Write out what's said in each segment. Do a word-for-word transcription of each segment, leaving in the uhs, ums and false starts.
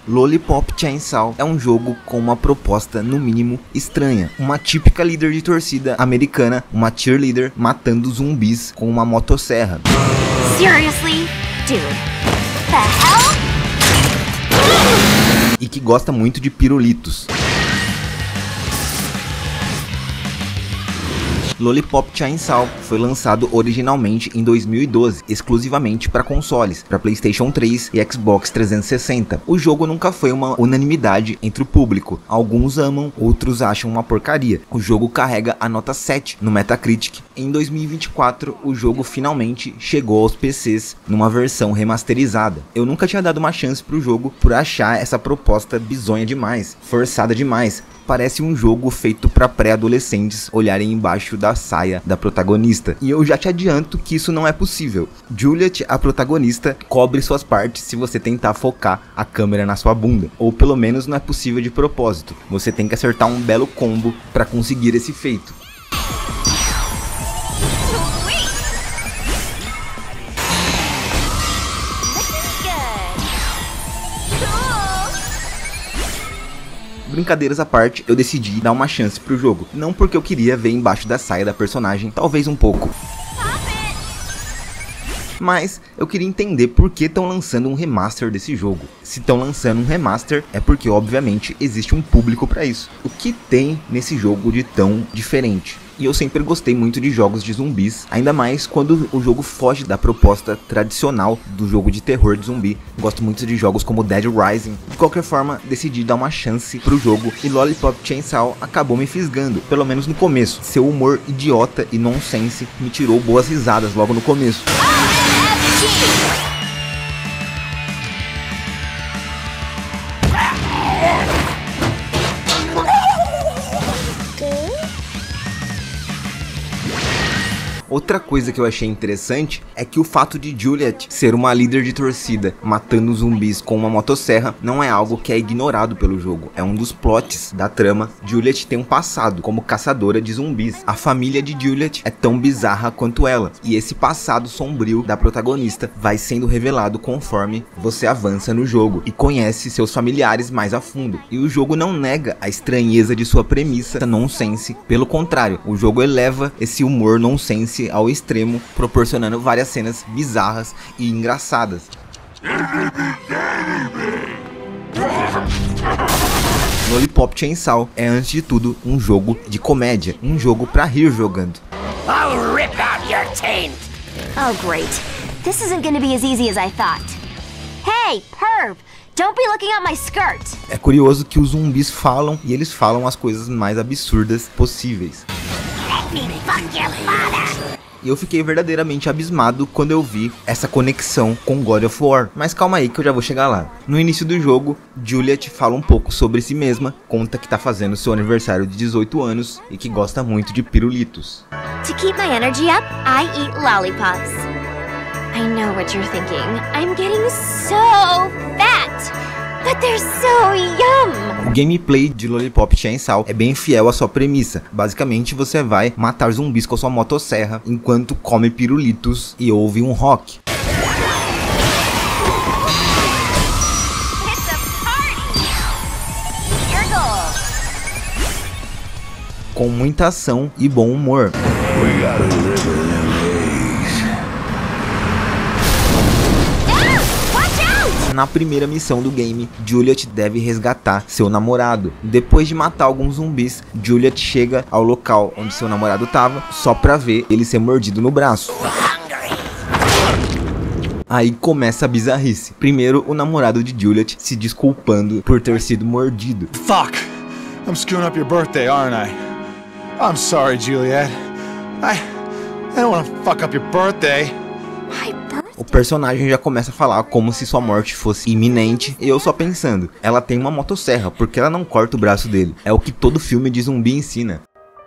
Lollipop Chainsaw é um jogo com uma proposta no mínimo estranha. Uma típica líder de torcida americana, uma cheerleader matando zumbis com uma motosserra. Seriously? Dude, the hell? E que gosta muito de pirulitos. Lollipop Chainsaw foi lançado originalmente em dois mil e doze, exclusivamente para consoles, para PlayStation três e Xbox trezentos e sessenta. O jogo nunca foi uma unanimidade entre o público. Alguns amam, outros acham uma porcaria. O jogo carrega a nota sete no Metacritic. Em dois mil e vinte e quatro, o jogo finalmente chegou aos P Cs numa versão remasterizada. Eu nunca tinha dado uma chance pro jogo por achar essa proposta bizonha demais, forçada demais. Parece um jogo feito para pré-adolescentes olharem embaixo da saia da protagonista. E eu já te adianto que isso não é possível. Juliet, a protagonista, cobre suas partes se você tentar focar a câmera na sua bunda. Ou pelo menos não é possível de propósito. Você tem que acertar um belo combo para conseguir esse feito. Brincadeiras à parte, eu decidi dar uma chance pro jogo. Não porque eu queria ver embaixo da saia da personagem, talvez um pouco. Mas eu queria entender por que estão lançando um remaster desse jogo. Se estão lançando um remaster, é porque obviamente existe um público para isso. O que tem nesse jogo de tão diferente? E eu sempre gostei muito de jogos de zumbis, ainda mais quando o jogo foge da proposta tradicional do jogo de terror de zumbi. Gosto muito de jogos como Dead Rising. De qualquer forma, decidi dar uma chance pro jogo e Lollipop Chainsaw acabou me fisgando, pelo menos no começo. Seu humor idiota e nonsense me tirou boas risadas logo no começo. Outra coisa que eu achei interessante é que o fato de Juliet ser uma líder de torcida matando zumbis com uma motosserra não é algo que é ignorado pelo jogo, é um dos plots da trama. Juliet tem um passado como caçadora de zumbis. A família de Juliet é tão bizarra quanto ela, e esse passado sombrio da protagonista vai sendo revelado conforme você avança no jogo e conhece seus familiares mais a fundo. E o jogo não nega a estranheza de sua premissa nonsense, pelo contrário, o jogo eleva esse humor nonsense ao extremo, proporcionando várias cenas bizarras e engraçadas. Lollipop Chainsaw é antes de tudo um jogo de comédia, um jogo pra rir jogando. I'll rip out your taint. Oh great, this isn't gonna be as easy as I thought. Hey, perv! Don't be looking at my skirt. É curioso que os zumbis falam e eles falam as coisas mais absurdas possíveis. E eu fiquei verdadeiramente abismado quando eu vi essa conexão com God of War. Mas calma aí que eu já vou chegar lá. No início do jogo, Juliet fala um pouco sobre si mesma, conta que tá fazendo seu aniversário de dezoito anos e que gosta muito de pirulitos. To keep my energy up, I eat lollipops. I know what you're thinking. I'm getting so fat, but they're so yum. O gameplay de Lollipop Chainsaw é bem fiel à sua premissa. Basicamente você vai matar zumbis com a sua motosserra enquanto come pirulitos e ouve um rock. Com muita ação e bom humor. Na primeira missão do game, Juliet deve resgatar seu namorado. Depois de matar alguns zumbis, Juliet chega ao local onde seu namorado estava, só pra ver ele ser mordido no braço. Aí começa a bizarrice. Primeiro, o namorado de Juliet se desculpando por ter sido mordido. Fuck! I'm screwing up your birthday, aren't I? I'm sorry, Juliet. I, I don't want to fuck up your birthday. O personagem já começa a falar como se sua morte fosse iminente, e eu só pensando, ela tem uma motosserra, porque ela não corta o braço dele? É o que todo filme de zumbi ensina.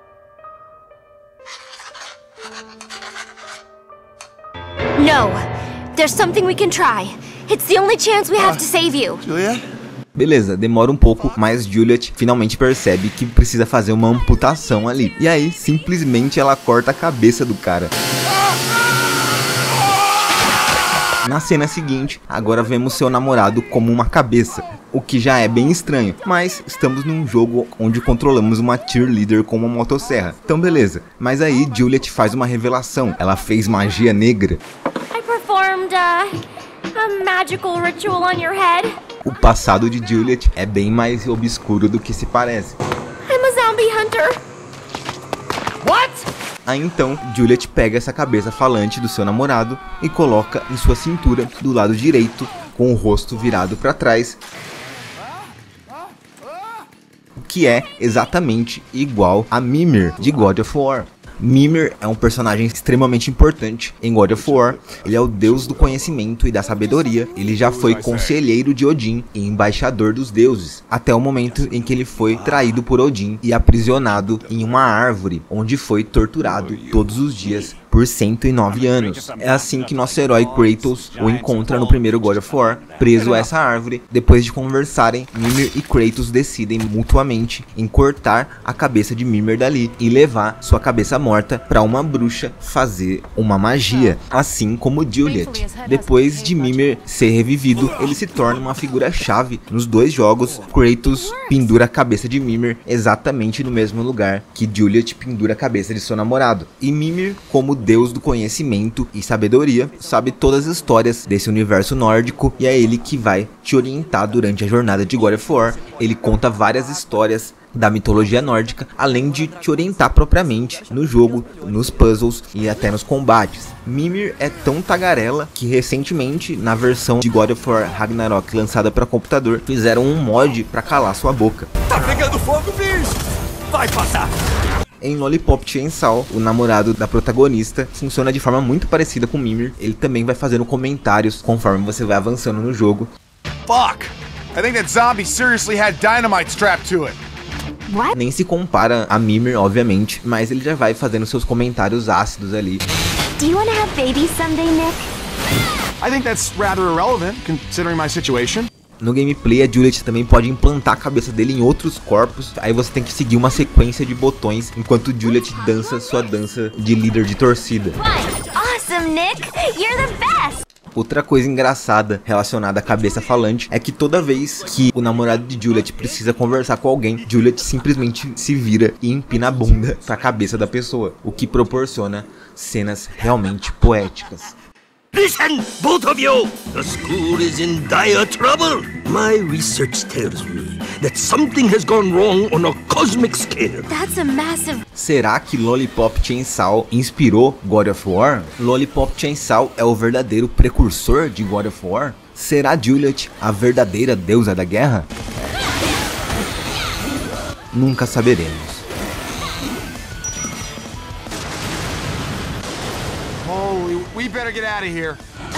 No, there's something we can try. It's the only chance we have to save you. Juliet? Beleza, demora um pouco, mas Juliet finalmente percebe que precisa fazer uma amputação ali. E aí, simplesmente ela corta a cabeça do cara. Na cena seguinte, agora vemos seu namorado como uma cabeça, o que já é bem estranho, mas estamos num jogo onde controlamos uma cheerleader com uma motosserra. Então beleza, mas aí Juliet faz uma revelação, ela fez magia negra. I performed uh, a magical ritual on your head. O passado de Juliet é bem mais obscuro do que se parece. I'm a zombie hunter. What? Aí então, Juliet pega essa cabeça falante do seu namorado e coloca em sua cintura do lado direito, com o rosto virado para trás, que é exatamente igual a Mimir de God of War. Mimir é um personagem extremamente importante em God of War. Ele é o deus do conhecimento e da sabedoria. Ele já foi conselheiro de Odin e embaixador dos deuses, até o momento em que ele foi traído por Odin e aprisionado em uma árvore, onde foi torturado todos os dias por cento e nove anos. É assim que nosso herói Kratos o encontra no primeiro God of War, preso a essa árvore. Depois de conversarem, Mimir e Kratos decidem mutuamente em cortar a cabeça de Mimir dali e levar sua cabeça morta para uma bruxa fazer uma magia, assim como Juliet. Depois de Mimir ser revivido, ele se torna uma figura-chave nos dois jogos. Kratos pendura a cabeça de Mimir exatamente no mesmo lugar que Juliet pendura a cabeça de seu namorado. E Mimir, como deus do conhecimento e sabedoria, sabe todas as histórias desse universo nórdico e é ele que vai te orientar durante a jornada de God of War. Ele conta várias histórias da mitologia nórdica, além de te orientar propriamente no jogo, nos puzzles e até nos combates. Mimir é tão tagarela que recentemente, na versão de God of War Ragnarok lançada para computador, fizeram um mod para calar sua boca. Tá pegando fogo, bicho! Vai passar! Em Lollipop Chainsaw, o namorado da protagonista funciona de forma muito parecida com Mimir. Ele também vai fazendo comentários conforme você vai avançando no jogo. Fuck! I think that zombie seriously had dynamite strapped to it. What? Nem se compara a Mimir, obviamente, mas ele já vai fazendo seus comentários ácidos ali. Do you want to have babies someday, Nick? I think that's rather irrelevant, considering my situation. No gameplay, a Juliet também pode implantar a cabeça dele em outros corpos. Aí você tem que seguir uma sequência de botões enquanto Juliet dança sua dança de líder de torcida. Awesome, Nick! You're the best! Outra coisa engraçada relacionada à cabeça falante é que toda vez que o namorado de Juliet precisa conversar com alguém, Juliet simplesmente se vira e empina a bunda pra cabeça da pessoa, o que proporciona cenas realmente poéticas. Listen, both of you! The school is in dire trouble. My research tells me that something has gone wrong on a cosmic scale. That's a massive... Será que Lollipop Chainsaw inspirou God of War? Lollipop Chainsaw é o verdadeiro precursor de God of War? Será Juliet a verdadeira deusa da guerra? Nunca saberemos. Holy, we better get out of here.